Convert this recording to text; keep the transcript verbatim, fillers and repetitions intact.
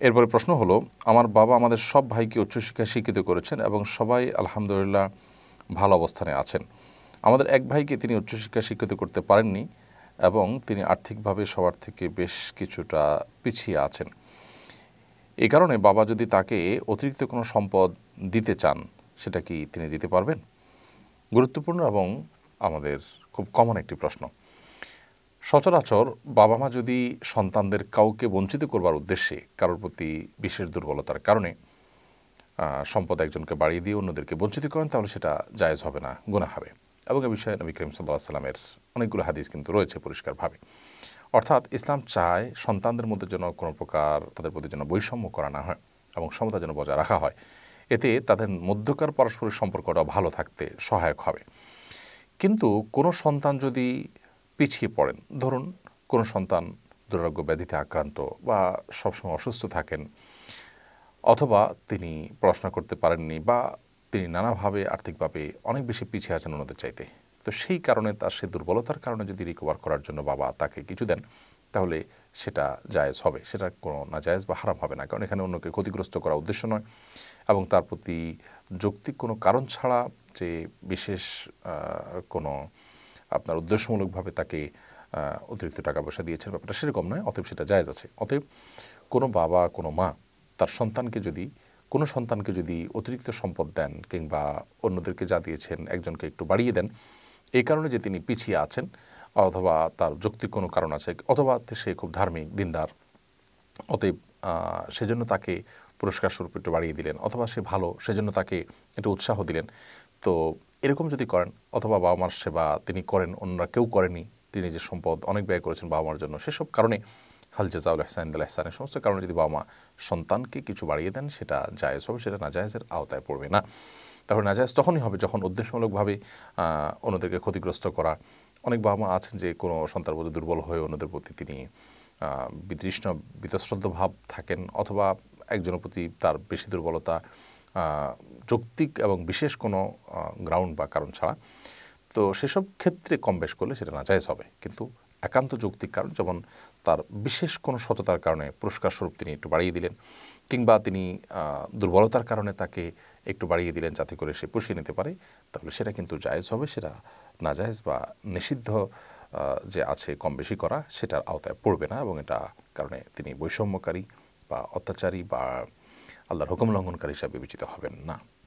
এরপরে প্রশ্ন হলো, আমার বাবা আমাদের সব ভাইকে উচ্চশিক্ষায় শিক্ষিত করেছেন এবং সবাই আলহামদুলিল্লাহ ভালো অবস্থানে আছেন। আমাদের এক ভাইকে তিনি উচ্চশিক্ষায় শিক্ষিত করতে পারেননি এবং তিনি আর্থিকভাবে সবার থেকে বেশ কিছুটা পিছিয়ে আছেন। এই কারণে বাবা যদি তাকে অতিরিক্ত কোনো সম্পদ দিতে চান, সেটা কি তিনি দিতে পারবেন? গুরুত্বপূর্ণ এবং আমাদের খুব কমন একটি প্রশ্ন। সচরাচর বাবা মা যদি সন্তানদের কাউকে বঞ্চিত করবার উদ্দেশ্যে কারোর প্রতি বিশেষ দুর্বলতার কারণে সম্পদ একজনকে বাড়িয়ে দিয়ে অন্যদেরকে বঞ্চিত করেন, তাহলে সেটা জায়েজ হবে না, গুনাহ হবে। এবং এ বিষয়ে নবী করিম সাল্লাল্লাহু আলাইহি ওয়াসাল্লামের অনেকগুলো হাদিস কিন্তু রয়েছে পরিষ্কারভাবে। অর্থাৎ ইসলাম চায় সন্তানদের মধ্যে যেন কোনো প্রকার তাদের প্রতি যেন বৈষম্য করা না হয় এবং সমতা যেন বজায় রাখা হয়। এতে তাদের মধ্যকার পারস্পরিক সম্পর্কটা ভালো থাকতে সহায়ক হবে। কিন্তু কোনো সন্তান যদি পিছিয়ে পড়েন, ধরুন কোনো সন্তান দুরারোগ্য ব্যাধিতে আক্রান্ত বা সবসময় অসুস্থ থাকেন, অথবা তিনি পড়াশোনা করতে পারেননি বা তিনি নানাভাবে আর্থিকভাবে অনেক বেশি পিছিয়ে আছেন অন্যদের চাইতে, তো সেই কারণে তার সেই দুর্বলতার কারণে যদি রিকভার করার জন্য বাবা তাকে কিছু দেন, তাহলে সেটা জায়েজ হবে, সেটা কোনো না জায়েজ বা হারাম হবে না। কারণ এখানে অন্যকে ক্ষতিগ্রস্ত করা উদ্দেশ্য নয় এবং তার প্রতি যৌক্তিক কোনো কারণ ছাড়া যে বিশেষ কোনো আপনার উদ্দেশ্যমূলকভাবে তাকে অতিরিক্ত টাকা পয়সা দিয়েছেন, ব্যাপারটা সেরকম নয়, অতএব সেটা জায়েজ আছে। অতএব কোনো বাবা কোনো মা তার সন্তানকে যদি কোনো সন্তানকে যদি অতিরিক্ত সম্পদ দেন কিংবা অন্যদেরকে যা দিয়েছেন একজনকে একটু বাড়িয়ে দেন, এই কারণে যে তিনি পিছিয়ে আছেন অথবা তার যৌক্তিক কোনো কারণ আছে অথবা সে খুব ধার্মিক দিনদার, অতএব সেজন্য তাকে পুরস্কার স্বরূপ একটু বাড়িয়ে দিলেন, অথবা সে ভালো সেজন্য তাকে একটু উৎসাহ দিলেন, তো এরকম যদি করেন, অথবা বাবা মার সেবা তিনি করেন, অন্যরা কেউ করেনি, তিনি যে সম্পদ অনেক ব্যয় করেছেন বাবা মার জন্য, সেসব কারণে হাল জাযাউল ইহসান ইল্লাল ইহসানের সমস্ত কারণে যদি বাবা মা সন্তানকে কিছু বাড়িয়ে দেন, সেটা জায়েজ হবে, সেটা নাজায়েজের আওতায় পড়বে না। তাহলে নাজায়েজ তখনই হবে যখন উদ্দেশ্যমূলকভাবে অন্যদেরকে ক্ষতিগ্রস্ত করা। অনেক বাবা মা আছেন যে কোনো সন্তানের প্রতি দুর্বল হয়ে অন্যদের প্রতি তিনি বিতৃষ্ণ বিতশ্রদ্ধ ভাব থাকেন, অথবা একজনের প্রতি তার বেশি দুর্বলতা যৌক্তিক এবং বিশেষ কোনো গ্রাউন্ড বা কারণ ছাড়া, তো সেসব ক্ষেত্রে কম বেশ করলে সেটা নাজায়েজ হবে। কিন্তু একান্ত যৌক্তিক কারণ, যেমন তার বিশেষ কোনো সততার কারণে পুরস্কার স্বরূপ তিনি একটু বাড়িয়ে দিলেন, কিংবা তিনি দুর্বলতার কারণে তাকে একটু বাড়িয়ে দিলেন যাতে করে সে পুষিয়ে নিতে পারে, তাহলে সেটা কিন্তু জায়েজ হবে, সেটা নাজায়েজ বা নিষিদ্ধ যে আছে কম বেশি করা, সেটার আওতায় পড়বে না এবং এটা কারণে তিনি বৈষম্যকারী বা অত্যাচারী বা আল্লাহর হুকুম লঙ্ঘনকারী হিসাবে বিবেচিত হবেন না।